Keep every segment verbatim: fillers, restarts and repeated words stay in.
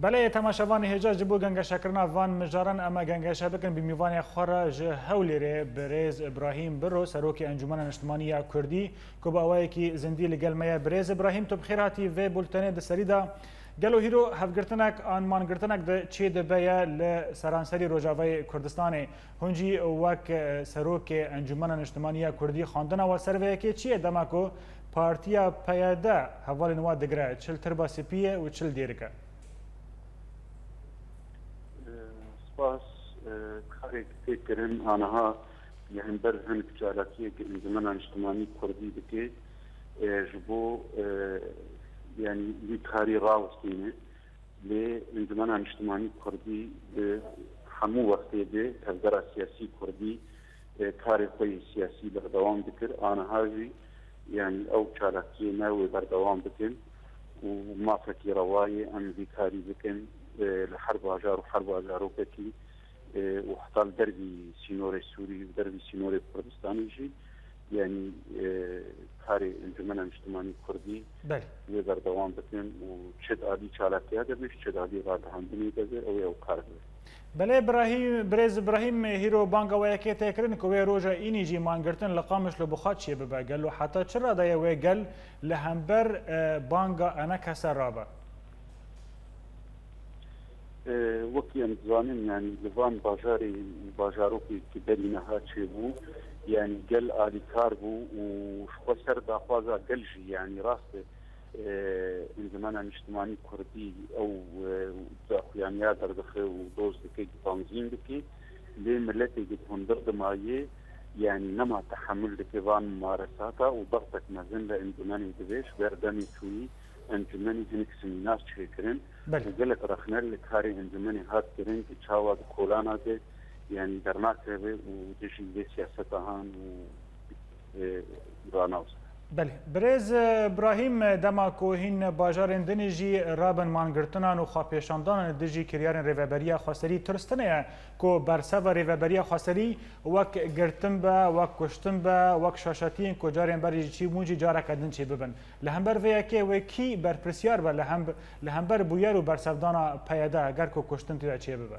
بله تماشاوان هجا جبو گنگا شکرنا وان مجارن اما گنگا شبکن بمیوان خورا جه هولیره برز ابراهیم برو سروک انجمن اجتماعی کردی که با اوایی که زندی لگل میا برز ابراهیم تو بخیراتی و بولتنه دسریدا گلو هیرو هفگرتنک آنمان گرتنک ده چی دبیا لسرانسری روجاوی کردستان هنجی وک سروک انجمن اجتماعی کردی خواندن و سروی که چیه دماکو پارتیا پیاده حوال نوا دگره چل تربا سپیه و چل دیرکه سپاس کاری که کردن آنها یعنی بر هنگ جالاتیه که انجمن اجتماعی کردی دکه جبو يعني لكاري راوستينه لانضمام اجتماعي كردي همو وقتی ده تغییر سیاسی کردی کاری خوی سیاسی بردوام بکر آن هایی یعنی او چالاکی نوی بردوام بکن و ما فکر روایی ام بیکاری بکن لحرب آجار و حرب آجارو بکی و حتى دربی سینور سوری و دربی سینور کردستانی جی يعني كاري انجمن اجتماعي كردي بله و بردوام بکن و چد عالی چالاکی ها دبیش چد عالی راد هندنی دبیر او او کار دبیر بله ابراهیم برز ابراهیم هیرو بانگا و یکی تکرین که وی روزا اینی جی مانگرتن لقامش لبخات چیه ببا گل و حتی چرا دای وی گل لهمبر بانگا انا کسر رابا وقتی امتزانیم يعني لوان باجاري باجاروكي كبرينها تشيبو يعني قل آلي كاربو وشخو سر داخوازا قلجي يعني راسته من زمان اجتماعي كردي او يعني يادر دخل ودوز دكي تنظيم دكي لملتي قد هندر دمائيه يعني نما تحمل دكي فان ممارساتا وضغطك مازن لانزماني دبيش بردامي توي انجمنی هنک سمینار چیکرین وقلت رخنر لکاری انجمنی هات کرین که چاوا کولانا ده یعنی درناکه و دیجی سیاست هان و راناوس بله برز ابراهیم دماکو هین باجارن دنیجی رابن مانگرتنان و خاپیشاندان دیجی کریارن ریوبریا خاصری ترستنه کو برسوا ریوبریا خاصری وک گرتن با وک کشتن با وک شاشاتین کو جارن بر چی مونجی جارا کدن چی ببن لهمبر ویکه وکی بر پرسیار با لهم لهمبر بویر و برسودانا پیاده اگر کو کشتن تو چی ببن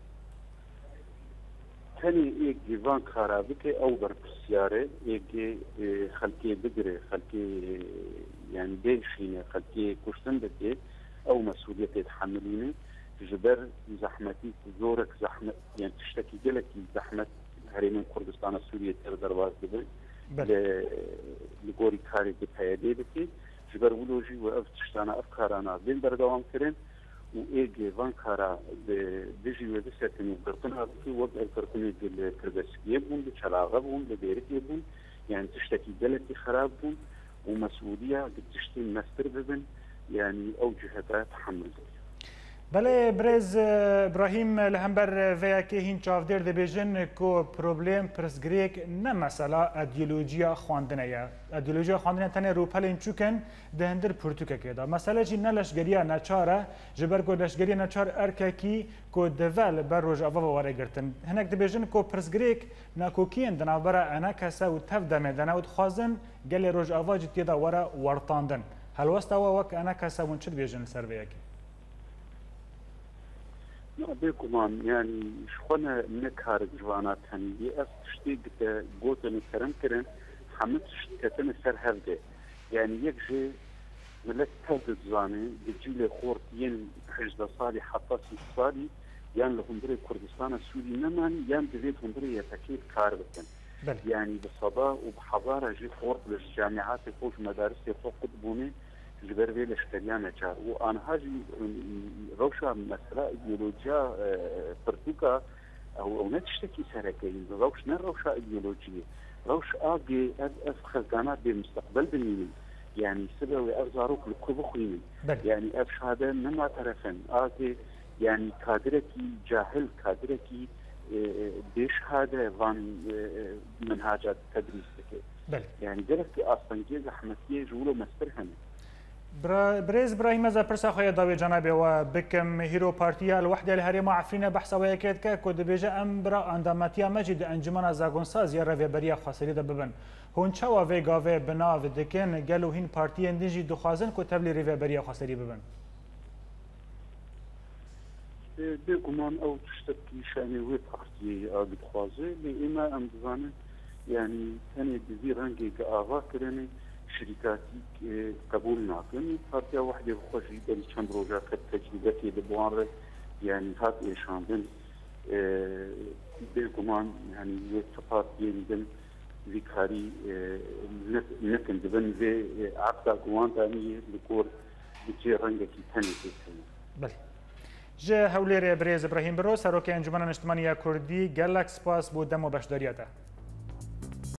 تاني ایک دیوان خرابی که او بر پرسیاره ایک خلقی بگره خلقی يعني بيشينه خلقی کشتن بده او مسؤولية يتحملينه جبر زحمتي زورك زحمة يعني تشتكي جلكي زحمة هرمين كردستان السورية تر درواز دبي لغوري كاري بتهيدي بكي جبر ولوجي وأف تشتانا أفكارانا بين بردوام كرين و ایگ وان کارا دیجی و دستانی برتنا بکی وقت الکرتنی دل کربسکیه بون لچلاقه بون لبیرتی بون يعني تشتكي دلتي خراب بون ومسؤولية تشتي مستر ببن يعني أو جهات تحمل بله برز ابراهیم لهمبر ویاکی هین چافدر دبیجن کو پروبلم پرسگریک نه مثلا ایدئولوژیا خواندنه یا ایدئولوژیا خواندنه تنه روپلین چوکن دهندر پرتوکه کدا مثلا چی نلشگریا نچاره جبر کو لشگریا نچار ارککی کو دول بر روج اوا واره گرتن هنک دبیجن کو پرسگریک ناکوکین دنابرا انا کسا و تف دمه دنا و خوازن گل روج اوا جتی دا واره ورتاندن هل وستا وک انا کسا ون چه دبیجن سر ویاکی بيكمان يعني شخونا نكار جوانا تاني أفتشتي قوتني كرم كرم حمدش كتن سر هفده يعني يكجي ملك تهدد زاني بجيل خورتين حجد صالي حتى ست صالي يعني لهم بري كردستان السوري نمان يعني بذيتهم بري يتكيد كار بكن يعني بصداء وبحضارة جي خورت للجامعات فوق مدارس يفوق بوني جبر ویلش کریانه چار و آنها جی روشا مسئله ایدئولوژیا پرتوکا او نتشتكي سركين روش نه روشا ایدئولوژیه روش آگه اف خزانات بمستقبل بنيني يعني سبب ارزاروك لكوبخويني يعني اف شهاده نما طرفن آگه يعني كادركي جاهل كادركي بشهاده وان منهاجات تدريس بك يعني دركي اصلا جيز احمديه جولو مسترهنه برز ابراهیم از پرسا خوی داوی جناب و بکم هیرو پارتیا الوحده الهرم عفرین بحث و یکید که کد بیجه امبرا انداماتیا مجد انجمن زاگونساز یا رویبری خاصری ده ببن هون چوا و گاوه بنا و دکن گلو هین پارتی اندیجی دخوازن کو تبلی رویبری خاصری ببن بێگومان ئەو تشتێکی شانی وێ پارتیەی ئاگدخوازێ لێ ئێمە ئەم دەزانن یعنی تەنێ دزی ڕەنگێکە ئاواکردنێ شریکاتی قبول ناکەن پارتیا وحدێ خۆشی دەری چەند ڕۆژە کە تەجریبەتێ دەبوانڕێ یعنی هات ئێشاندن بێگومان ینی وێ پارتیێنیدن ذیکاری نەکەن دەبن وێ عقدا گوواندانیە لە کۆر بچێ ڕەنگێکی تەنێ پێکەن بله جه هەولێرێ برێز ئیبراهیم برۆ سەرۆکی ئەنجومەنە نیشتمانیە کوردی گەلک سپاس بۆ دەم و بەشداریەتە